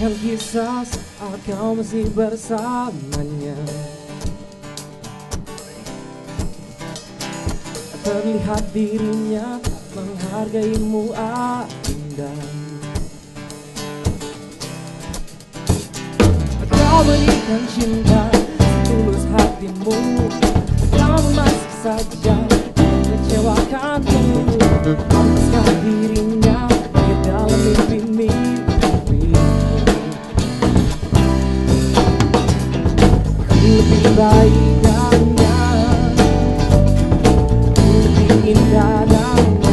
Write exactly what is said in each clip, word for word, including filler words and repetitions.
Lupakan kisah saat kau masih bersamanya. Terlihat dirinya menghargaimu indah. Kau berikan cinta tulus hatimu, namun masih saja mengecewakanmu. Lepaskan dirinya ke dalam mimpi-mimpi. Lebih baik darinya, lebih indah darinya,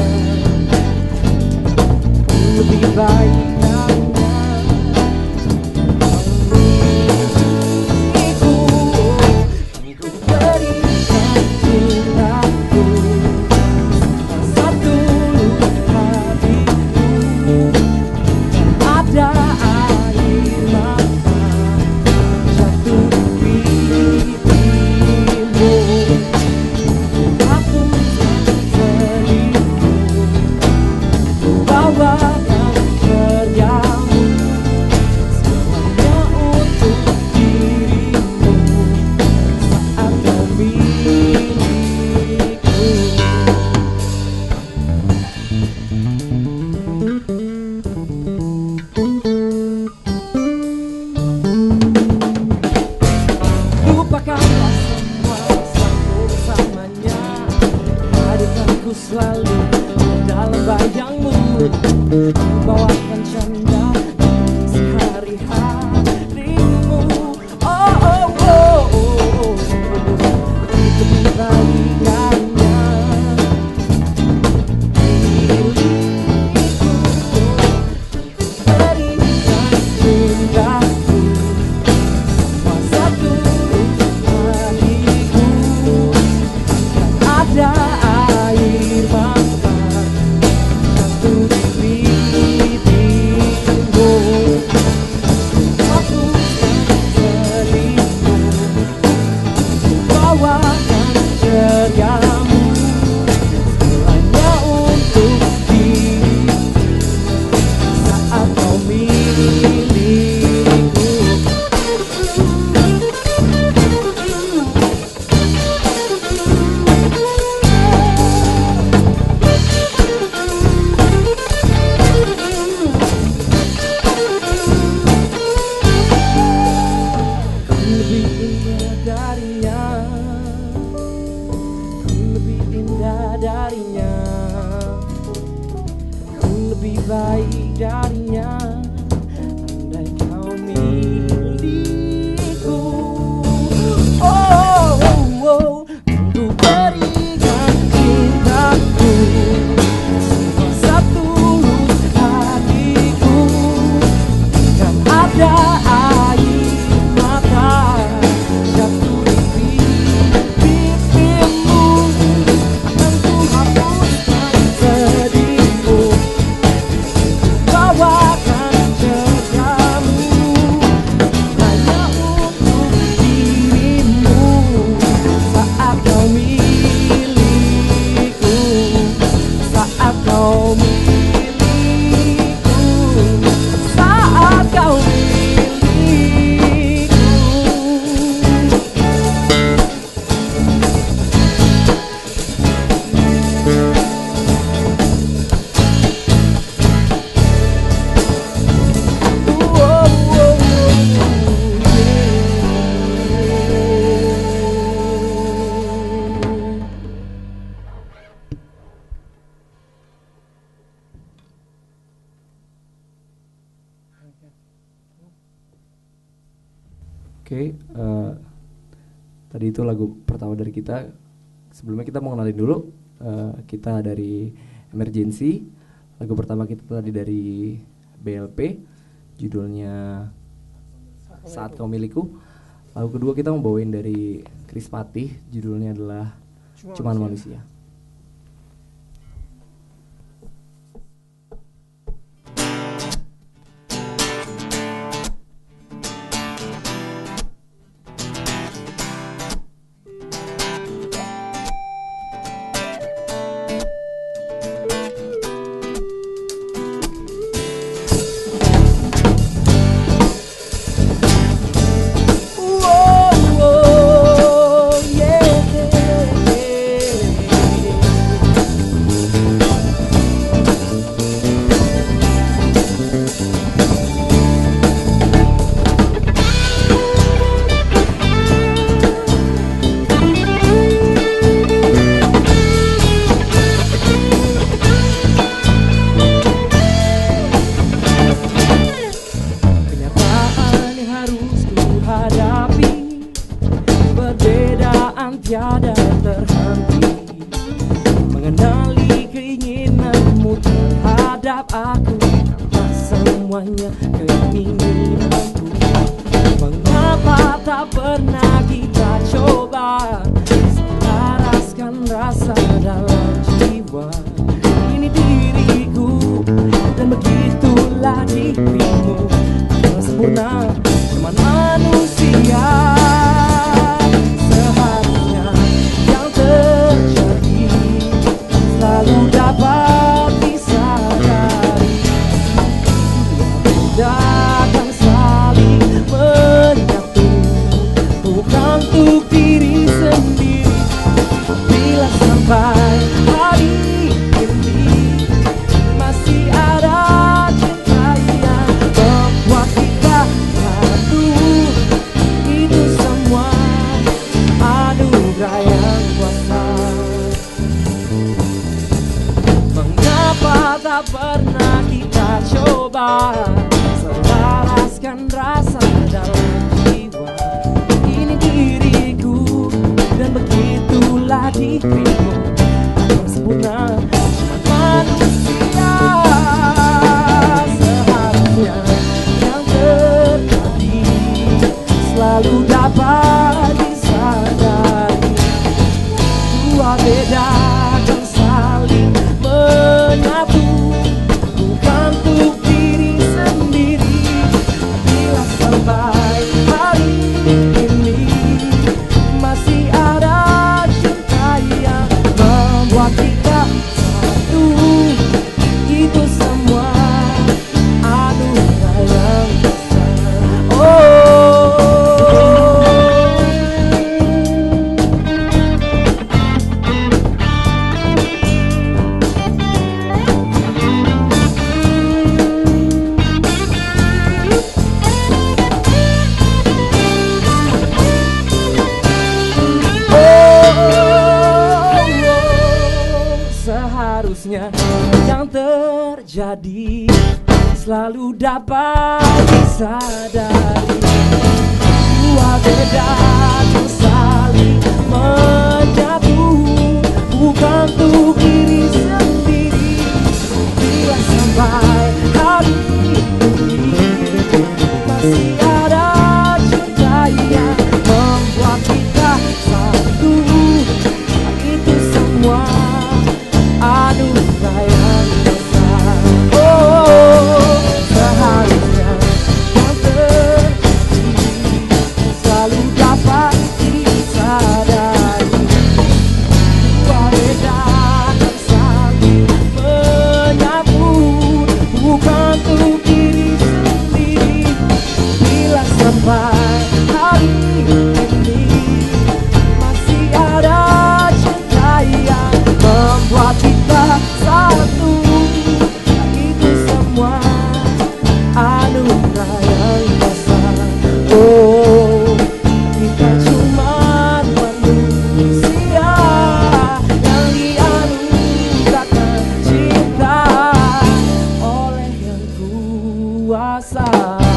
lebih baik darinya. Milikku, ku berikan cintaku satu hatiku. Ada air mata jatuh di pipimu. Aku selingkuh, ku bawakan kerjamu semuanya untuk dirimu saat kau milikku. Lupakanlah semua satu bersamanya. Hadirkanku selalu dalam bayangmu. Bawakan canda sehari-harimu. Oh, oh, oh, oh. Lebih baik darinya, milikku. Berikan cintaku semua satu hatiku. Ada air mata jatuh di pipimu. Aku selingkuh, bawakan ceriamu semuanya untuk dirimu saat kau milikku. Kau lebih indah darinya, kau lebih indah darinya, kau lebih baik darinya. Andai kau milikku. Oh, oh, oh. Ku berikan cintaku semua satu hatiku. Dan ada air mata jatuh di pipimu. Akan ku hapuskan sedihmu, bawakan ceritamu hanya untuk dirimu saat kau milikku, saat kau milikku, saat kau milikku. Oh, oh, oh, Oke, eh, tadi itu lagu pertama dari kita. Sebelumnya kita mau kenalin dulu, eh, kita dari Emergency. Lagu pertama kita tadi dari B L P, judulnya Saat Kau Milikku. Lagu kedua kita mau bawain dari Chris Patih, judulnya adalah Cuman Manusia. terhenti, mengenali keinginanmu terhadap aku, tanpa semuanya keinginanku. Mengapa tak pernah kita coba selaraskan rasa dalam jiwa? Ini diriku dan begitulah dirimu, tak sempurna cuman manusia. Seharusnya yang terjadi selalu dapat disadari, akan saling menyatu, bukan untuk diri sendiri. Bila sampai hari ini masih ada cinta yang membuat kita satu, itu semua anugerah yang kuasa. Mengapa tak pernah kita coba selaraskan rasa dalam jiwa? Ini diriku dan begitulah dirimu, tak sempurna cuma manusia. Seharusnya yang terjadi selalu dapat disadari, dua beda kan saling menyatu, bukan untuk diri sendiri. Bila sampai hari ini masih ada cinta yang membuat kita satu, itu semua anugerah yang besar. Oh, seharusnya yang terjadi selalu dapat disadari, dua beda yang saling menyatu, bukan untuk diri sendiri. Bila sampai hari ini masih ada cinta yang membuat kita satu, itu semua anugerah yang besar. Oh, seharusnya yang terjadi selalu dapat disadari, dua beda kan saling menyatu, bukan untuk diri sendiri. Bila sampai hari ini masih ada cinta yang membuat kita satu, itu semua anugerah yang besar. Oh, kita cuma manusia yang dianugerahkan cinta oleh yang kuasa.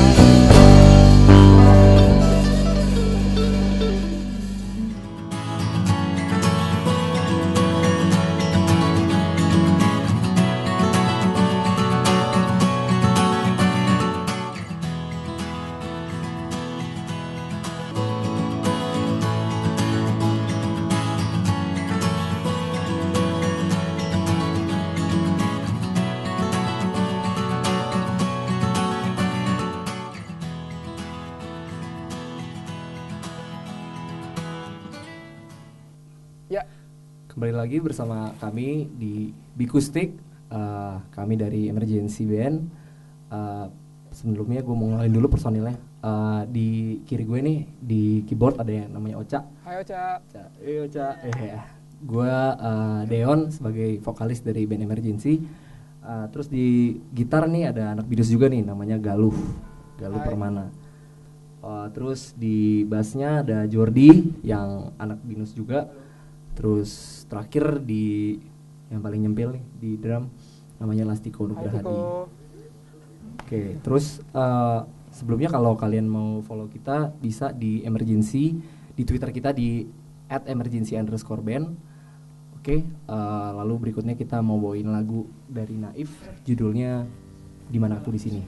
Ya, Kembali lagi bersama kami di BINUSTV. uh, Kami dari Emergency Band. uh, Sebelumnya gue mau ngenalin dulu personilnya. uh, Di kiri gue nih, di keyboard ada yang namanya Ocha. hai Ocha. Ocha, eh Ocha. Eh, gue uh, Deon sebagai vokalis dari band Emergency. uh, Terus di gitar nih ada anak BINUS juga nih, namanya Galuh Galuh Hai. Permana. uh, Terus di bassnya ada Jordi yang anak BINUS juga. Terus terakhir di yang paling nyempil nih di drum namanya Lastiko Nugrahadi. Lastiko. Oke, terus uh, sebelumnya kalau kalian mau follow kita bisa di Emergency, di Twitter kita di at emergency underscore band. Oke, uh, lalu berikutnya kita mau bawain lagu dari Naif, judulnya Di Mana Aku Di Sini.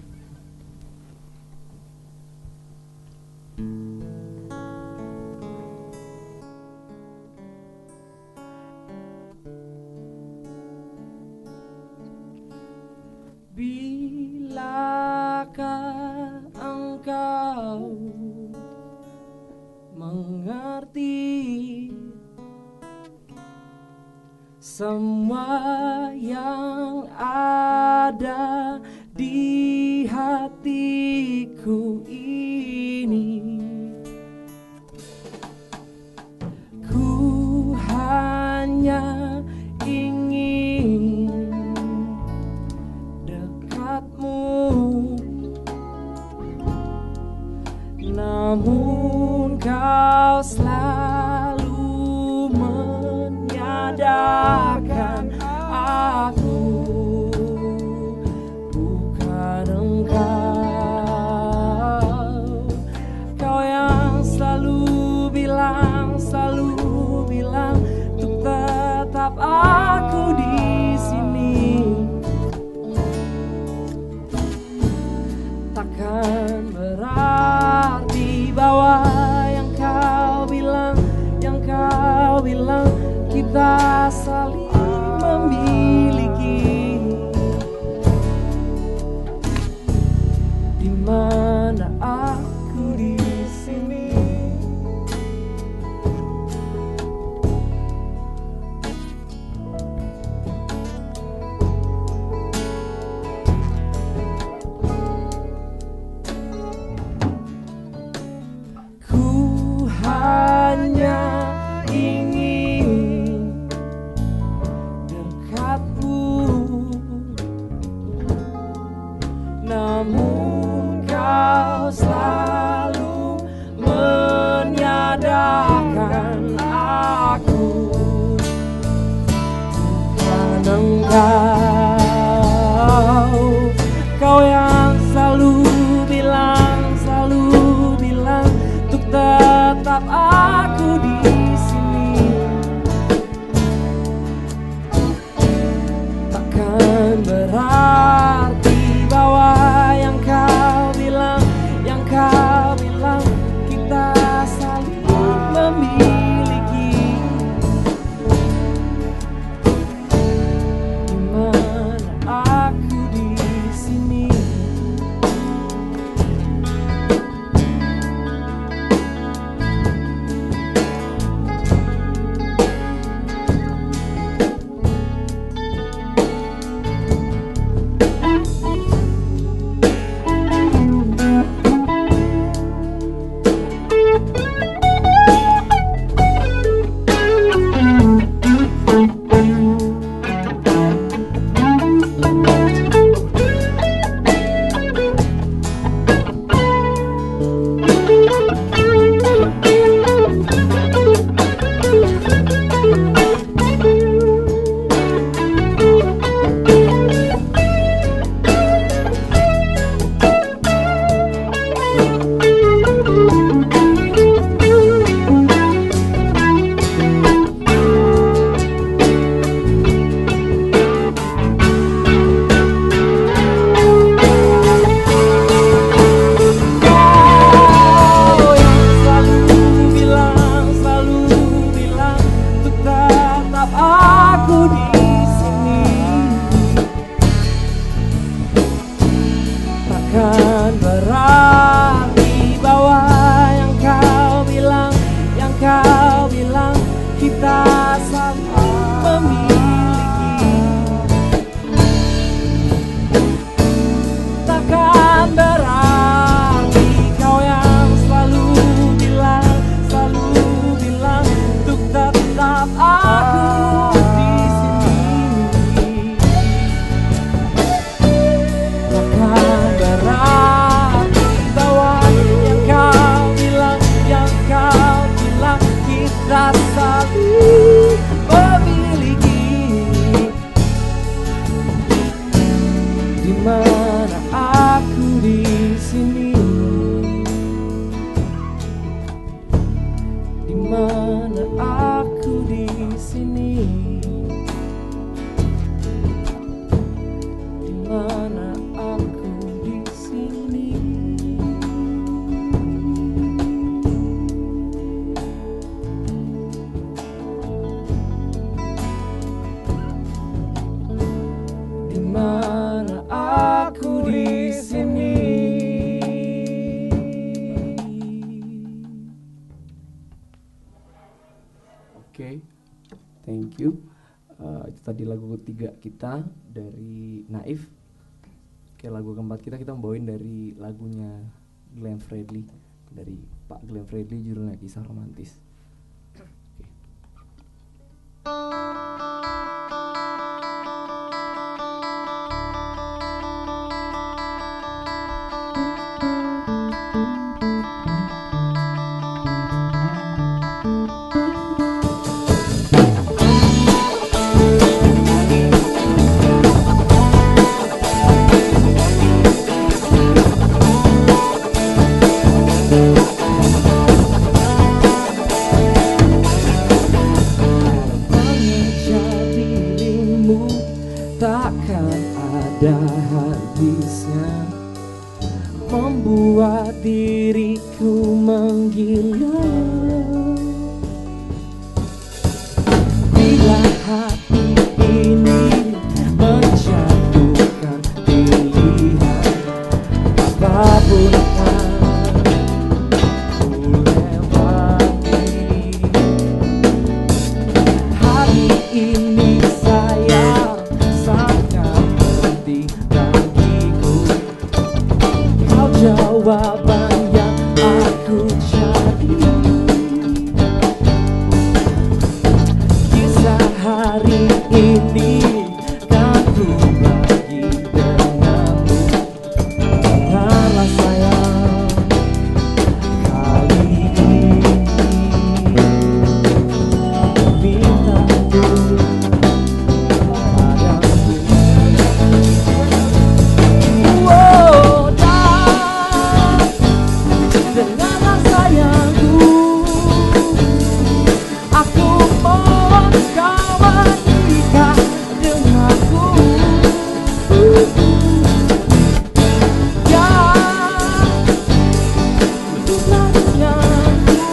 Bilakah engkau mengerti semua yang ada di hatiku ini? Ku hanya ingin namun kau selalu menyadarkan aku, bukan engkau. Kau yang selalu bilang, selalu bilang untuk tetap aku di sini. Takkan berarti bahwa yang kau bilang, yang kau bilang kita saling memiliki. Di mana aku di sini? Hanya ingin dekatmu, namun kau selalu menyadarkan aku, bukan engkau. Kau yang selalu bilang, selalu bilang untuk tetap aku di sini. Takkan berarti bahwa yang kau bilang, yang kau bilang kita saling memiliki. Di mana aku di sini? Takkan berarti bahwa yang kau bilang, yang kau bilang kita saling memiliki. Takkan berarti kau yang selalu bilang, selalu bilang untuk tetap aku di sini. Takkan berarti bahwa yang kau bilang, yang kau bilang kita saling Thank You. Uh, itu tadi lagu ketiga kita dari Naif. Oke, lagu keempat kita kita membawain dari lagunya Glenn Fredly, dari Pak Glenn Fredly, judulnya Kisah Romantis. Takkan ada habisnya membuat diriku menggila. Bila hati ini menjatuhkan pilihan, apapun akan ku lewati. Hari ini saya sangat penting bagiku, kau jawaban yang aku cari. Kisah hari ini kan ku bagi denganmu. Dengarlah sayang, kali ini minta dulu padamu. Oh, dan dengarlah sayangku, aku mohon kau menikah denganku. Ya, hiduplah denganku,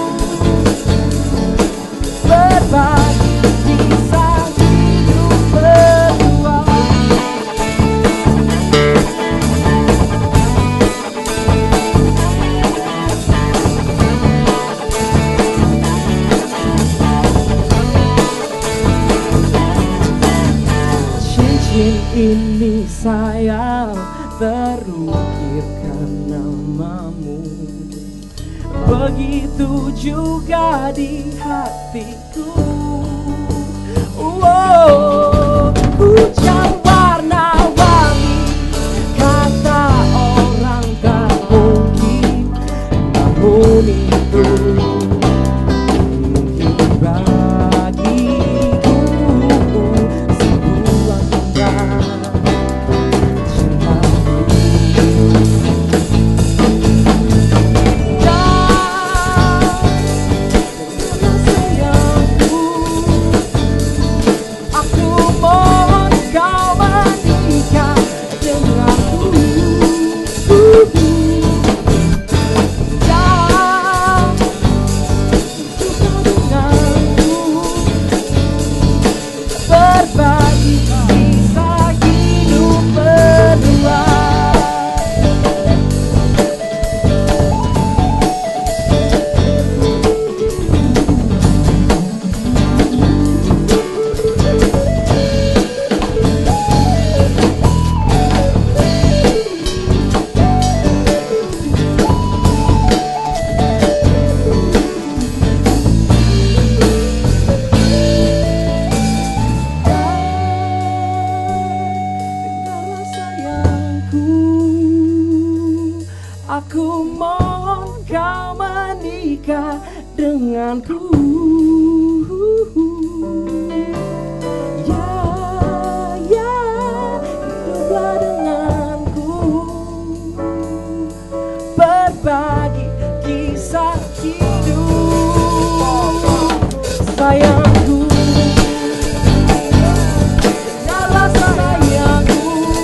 berbagi kisah hidup berdua. Cincin ini sayang terukirkan namamu, begitu juga di hatiku. Wow, hujan warna-warni, kata orang tak mungkin, namun itu mungkin bagiku. Sebuah tanda cintaku. Dan sayangku, aku mohon kau menikah denganku. Dan suka denganku, berbagi kisah hidup berdua. Dengarlah sayangku, aku mohon kau menikah denganku. Ya, ya, hiduplah denganku, berbagi kisah hidup. Sayangku, dengarlah sayangku,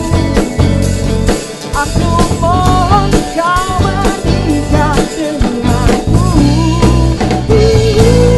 aku mohon kau menikah denganku.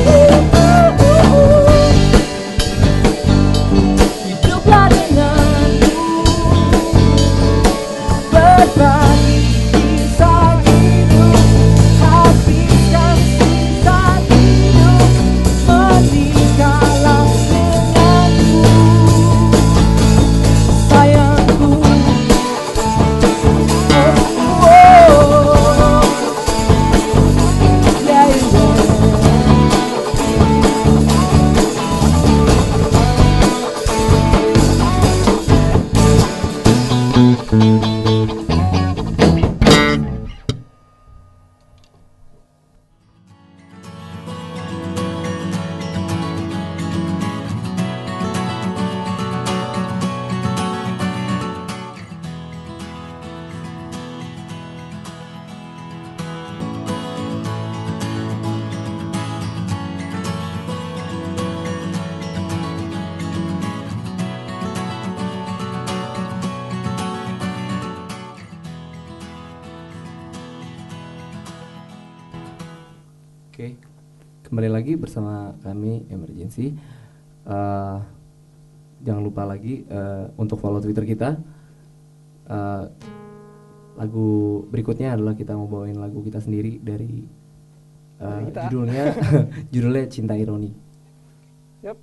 kembali lagi bersama kami Emergency. Uh, jangan lupa lagi uh, untuk follow Twitter kita. Uh, lagu berikutnya adalah kita mau bawain lagu kita sendiri dari uh, kita. judulnya judulnya Cinta Ironi. Yap.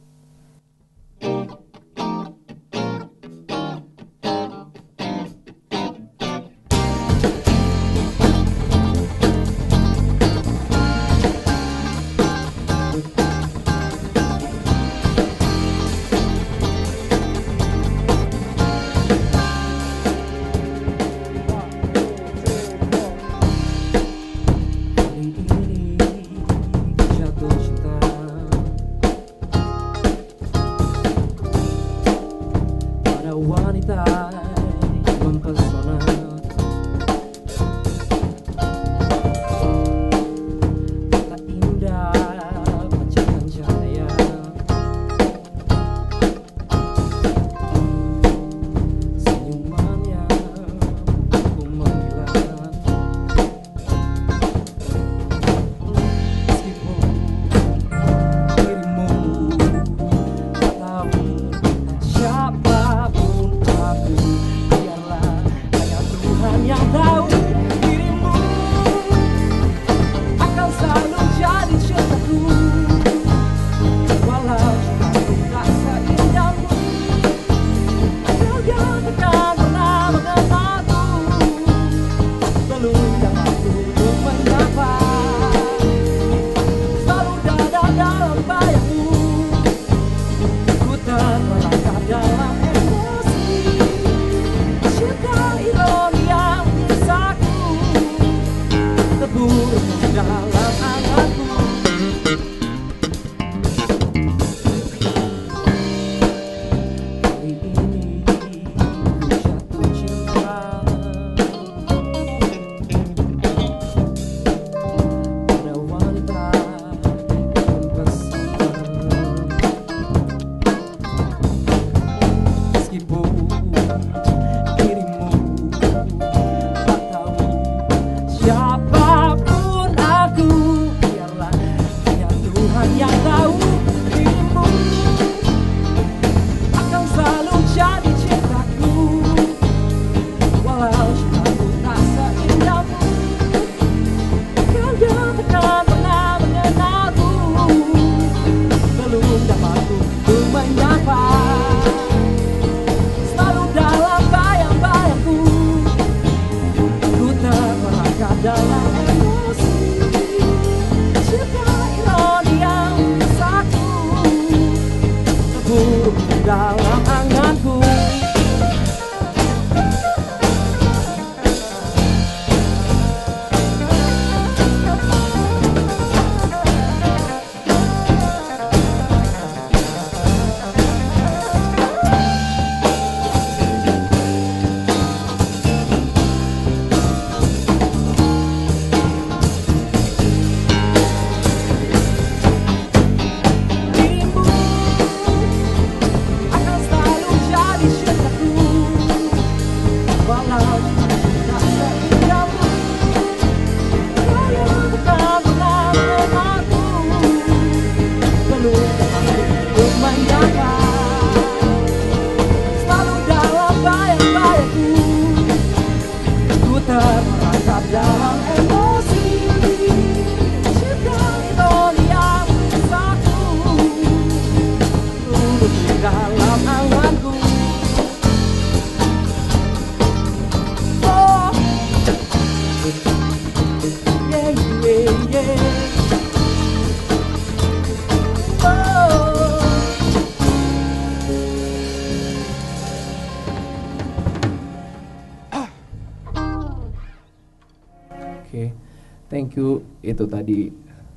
Thank you. Itu tadi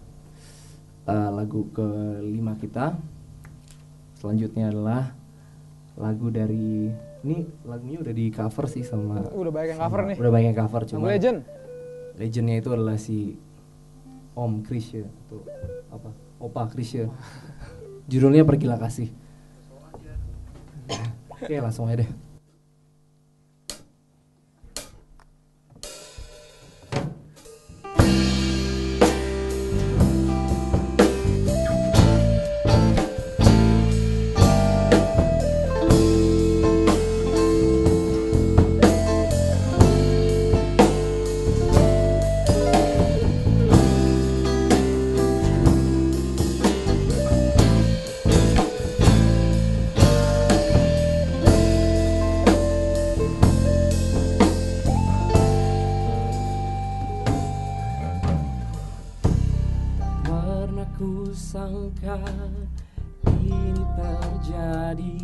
uh, lagu kelima kita. Selanjutnya adalah lagu dari, ini lagunya udah di cover sih sama udah banyak yang cover sama, nih. Udah banyak yang cover cuma legend. Legendnya itu adalah si Om Krisya atau apa? Opa Krisya. Judulnya Pergilah Kasih. Oke, langsung aja deh. sangka ini terjadi.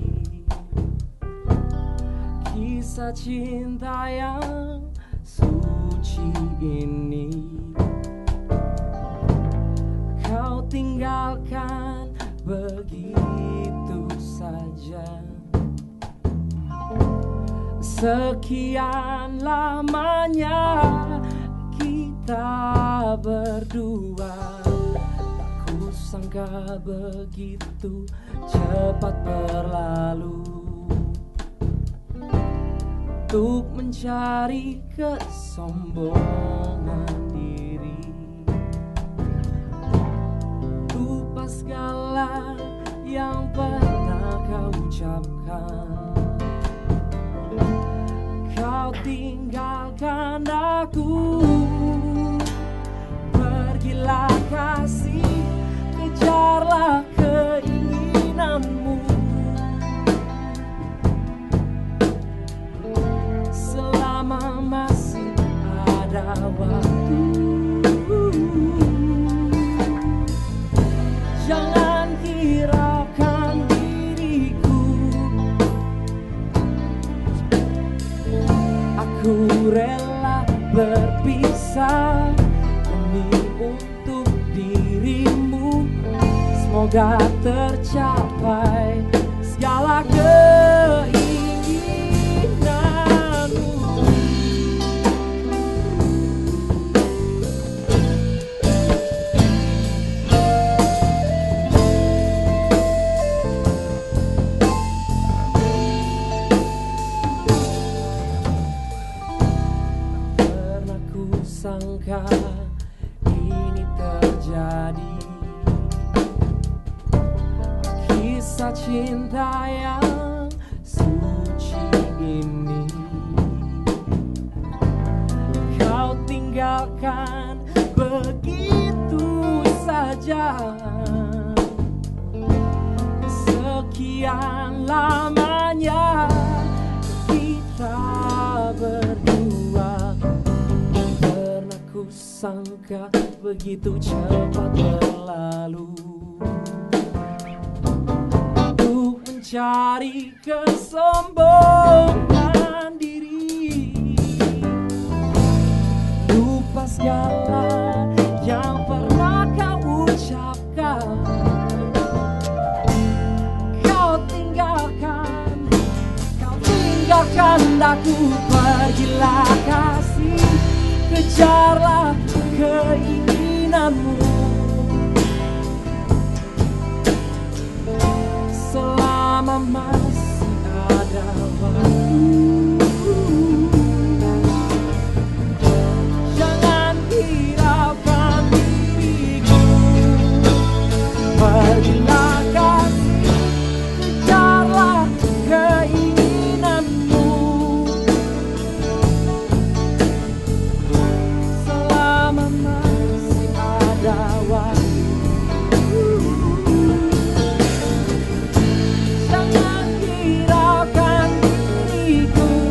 Kisah cinta yang suci ini kau tinggalkan begitu saja. Sekian lamanya kita berdua, tak kusangka begitu cepat berlalu. Untuk mencari kesombongan diri, lupa segala yang pernah kau ucapkan. Kau tinggalkan aku, pergilah kasih, kejarlah keinginanmu. Selama masih ada waktu, jangan hiraukan diriku. Aku rela berpisah demi untuk dirimu. Semoga tercapai segala keinginanmu. Sangka ini terjadi. Kisah cinta yang suci ini kau tinggalkan begitu saja. Sekian lamanya kita berdua, sangka begitu cepat berlalu. Untuk mencari kesombongan diri, lupa segala yang pernah kau ucapkan. Kau tinggalkan, kau tinggalkan aku, pergilah kasih, kejarlah keinginanmu. Selama masih ada waktu, jangan hiraukan diriku. Pergilah kasih, kejarlah keinginanmu. Selama masih ada waktu, jangan hiraukan diriku.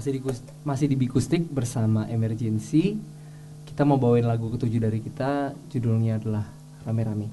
Masih di kus- masih di Bikustik bersama Emergency. Kita mau bawain lagu ketujuh dari kita, judulnya adalah Rame-Rame.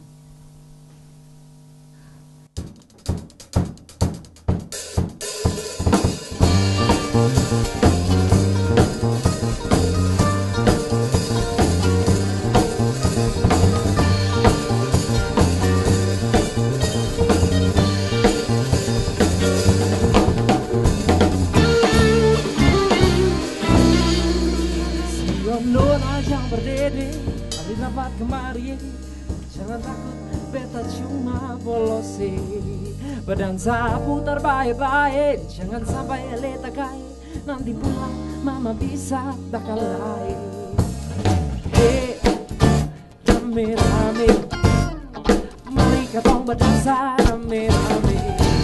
Berdede, mari rapat kemari. Jangan takut, beta cuma bolose. Berdansa putar baik-baik, jangan sampai leta kaya. Nanti pulang mama bisa bakal lain. Hey, rame-rame, mari katong berdansa rame-rame.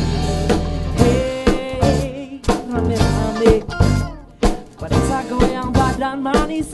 Hey, rame-rame, berdansa goyang badan manis.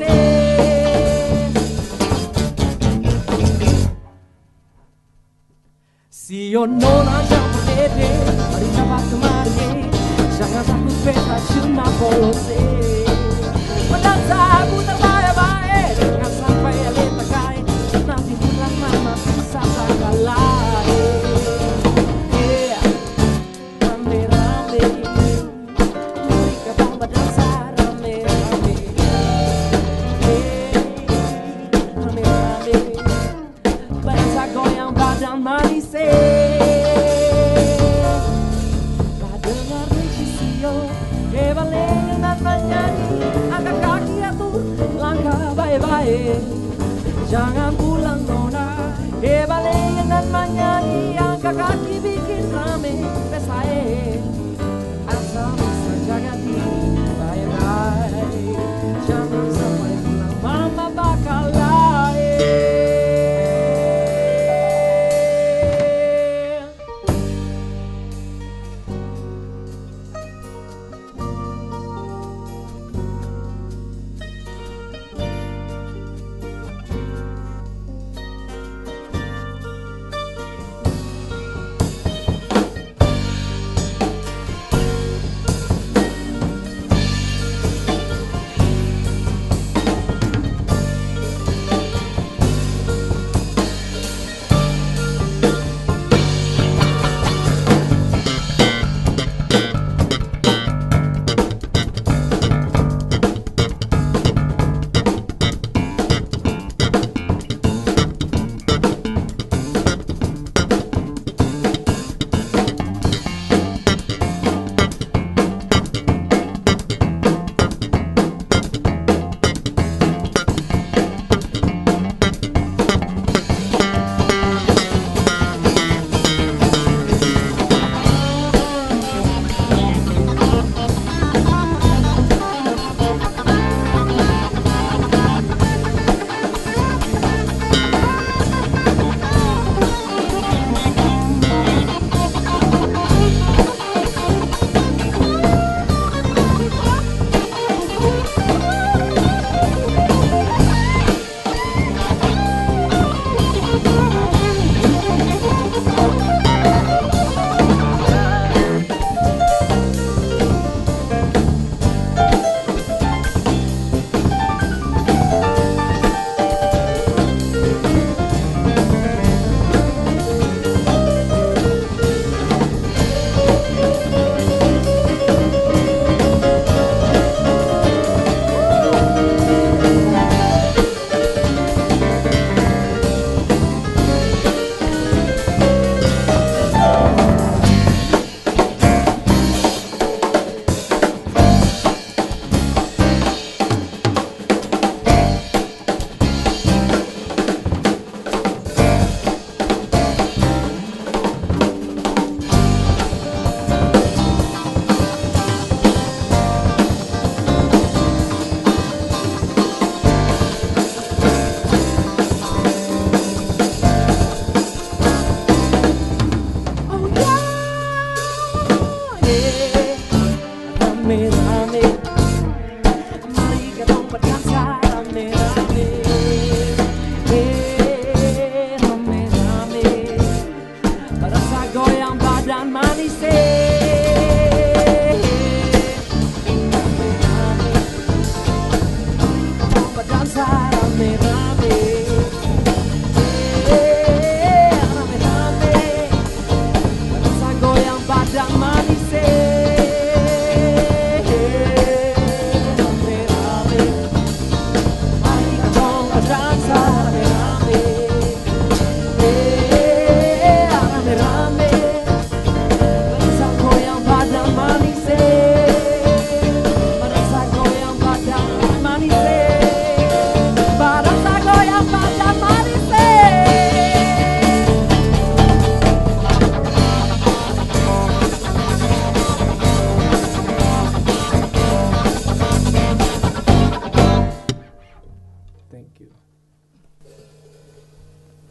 Si yo nona jangan berdede, mari dapat kemari. Jangan takut beta cuma polose. Berdansa putar baik-baik, jangan sampai leta kaya. Nanti pulang mama bisa bakal lain. Yeah, rame-rame, mari katong berdansa rame-rame. Hey, rame-rame, berdansa goyang badan manis. Jangan pulang nona, eh balik dan menyanyi, angkat kaki bikin rame pesae. Asal bisa jaga diri baik-baik, jangan sampai pulang mama bakal lain.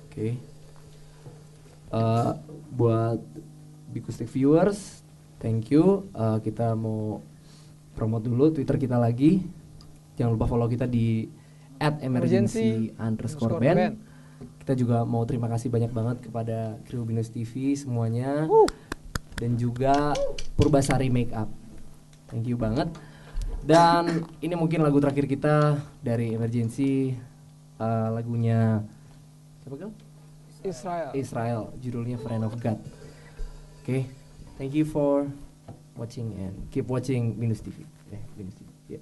Oke. Eh, buat BINUSTV viewers, thank you. Eh, kita mau promote dulu Twitter kita lagi. Jangan lupa follow kita di at emergency underscore band. Kita juga mau terima kasih banyak banget kepada kru BINUSTV semuanya. Uh. Dan juga Purbasari Makeup. Thank you banget. Dan ini mungkin lagu terakhir kita dari Emergency, uh, lagunya siapa kan? Israel. Israel, judulnya Friend of God. Oke, okay. Thank you for watching and keep watching BINUSTV. Eh, BINUSTV. Yeah.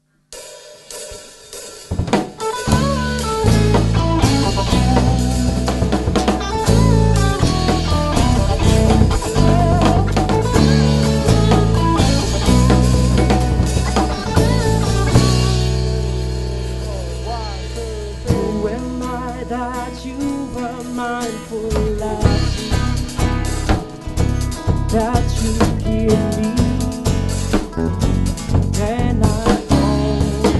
That you give me, and I know.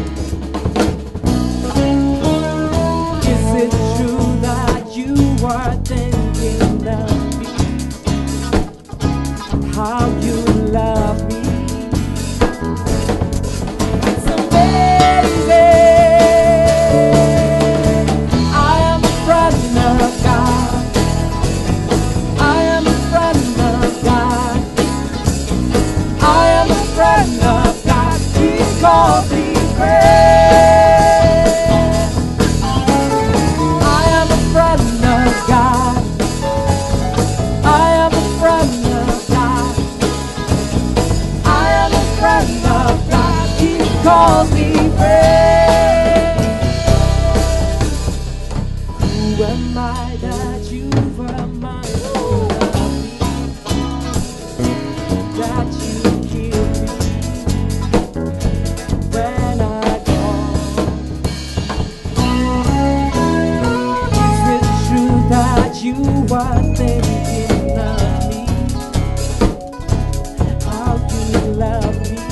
Is it true that you are thinking of me? How you love me? It's amazing. I am a friend of God. I am a friend of God. I am a friend of God. He calls me friend. I am a friend of God. I am a friend of God. I am a friend of God. He calls me friend. Who am I that you are mine? That you hear me when I call. Is it true that you are thinking of me? How you love me?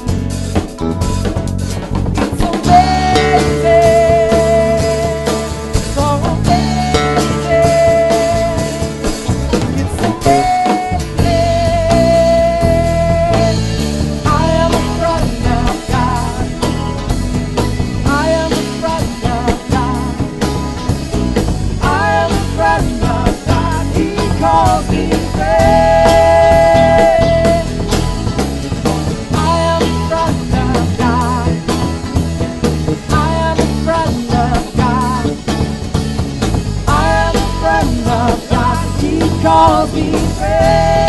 It's amazing, so amazing. It's amazing. I am a friend of God. I am a friend of God. I am a friend of God. He calls me friend. I am a friend of God. I am a friend of God. I am a friend of God. He calls me friend.